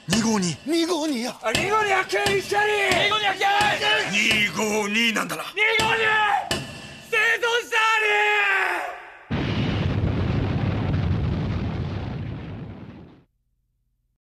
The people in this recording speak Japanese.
252。 252や。 252発見一緒に。252発見。 252なんだな。 252。